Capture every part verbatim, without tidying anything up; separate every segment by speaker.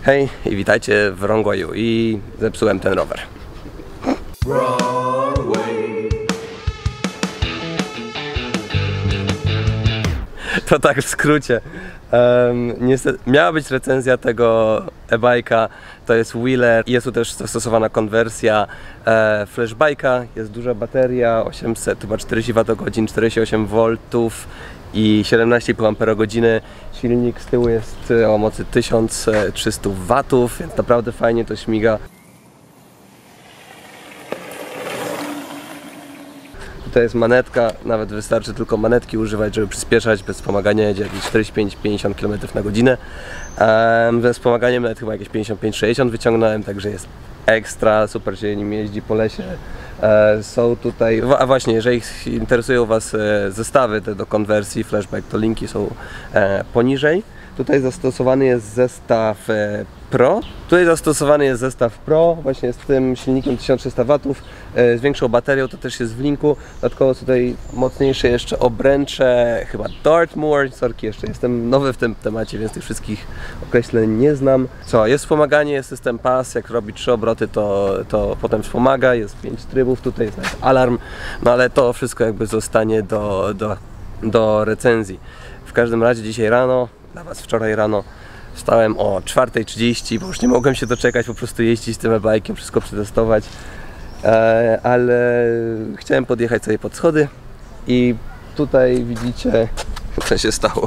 Speaker 1: Hej i witajcie w Wrongwayu i zepsułem ten rower. To tak w skrócie. Um, niestety, miała być recenzja tego e-bike'a, to jest Wheeler, jest tu też zastosowana konwersja e, flashbike'a, jest duża bateria, osiemset, chyba czterdzieści wattogodzin, czterdzieści osiem woltów i siedemnaście i pół amperogodziny. Silnik z tyłu jest o mocy tysiąc trzysta watów, więc naprawdę fajnie to śmiga. To jest manetka, nawet wystarczy tylko manetki używać, żeby przyspieszać. Bez wspomagania jedzie jakieś czterdzieści pięć do pięćdziesięciu kilometrów na godzinę. Um, bez wspomaganiem nawet chyba jakieś pięćdziesiąt pięć sześćdziesiąt wyciągnąłem, także jest ekstra, super się nim jeździ po lesie. E, są tutaj, a właśnie, jeżeli interesują Was e, zestawy te do konwersji flashback, to linki są e, poniżej. Tutaj zastosowany jest zestaw e, Pro. Tutaj zastosowany jest zestaw Pro, właśnie z tym silnikiem tysiąc trzysta watów, e, z większą baterią, to też jest w linku. Dodatkowo tutaj mocniejsze jeszcze obręcze, chyba Dartmoor. Sorki, jeszcze jestem nowy w tym temacie, więc tych wszystkich określeń nie znam. Co, jest wspomaganie, jest system P A S, jak robi trzy obroty, to, to potem wspomaga, jest pięć trybów, tutaj jest nawet alarm, no ale to wszystko jakby zostanie do, do, do recenzji. W każdym razie dzisiaj rano, dla Was wczoraj rano, wstałem o czwarta trzydzieści, bo już nie mogłem się doczekać, po prostu jeździć tym e-bike'iem, wszystko przetestować, e, ale chciałem podjechać sobie pod schody i tutaj widzicie, co się stało.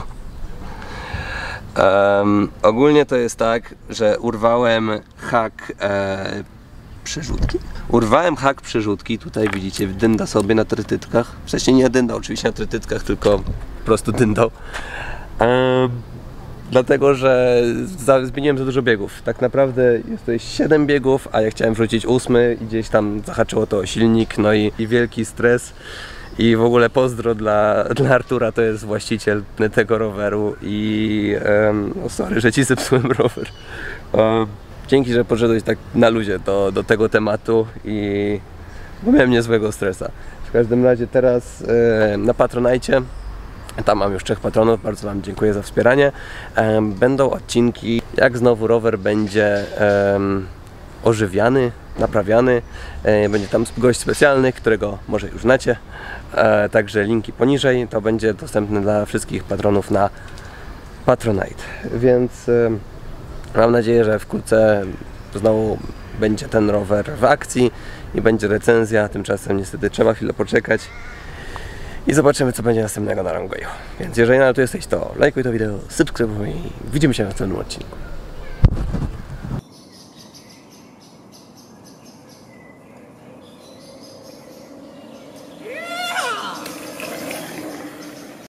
Speaker 1: Um, ogólnie to jest tak, że urwałem hak e, przerzutki. Urwałem hak przerzutki, tutaj widzicie, dynda sobie na trytytkach. Wcześniej nie dynda oczywiście na trytytkach, tylko po prostu dyndał. Um, Dlatego, że zmieniłem za dużo biegów. Tak naprawdę jest tutaj siedem biegów, a ja chciałem wrzucić ósmy i gdzieś tam zahaczyło to o silnik, no i, i wielki stres. I w ogóle pozdro dla, dla Artura, to jest właściciel tego roweru i um, no sorry, że Ci zepsułem rower. Um, dzięki, że podszedłeś tak na luzie do, do tego tematu i bo miałem niezłego stresa. W każdym razie teraz e, na Patronite. Tam mam już trzech patronów, bardzo Wam dziękuję za wspieranie. Będą odcinki, jak znowu rower będzie um, ożywiany, naprawiany. Będzie tam gość specjalny, którego może już znacie. E, także linki poniżej, to będzie dostępne dla wszystkich patronów na Patronite. Więc um, mam nadzieję, że wkrótce znowu będzie ten rower w akcji i będzie recenzja. Tymczasem niestety trzeba chwilę poczekać. I zobaczymy, co będzie następnego na Wrongwayu. Więc jeżeli nadal tu jesteś, to lajkuj to wideo, subskrybuj i widzimy się w następnym odcinku.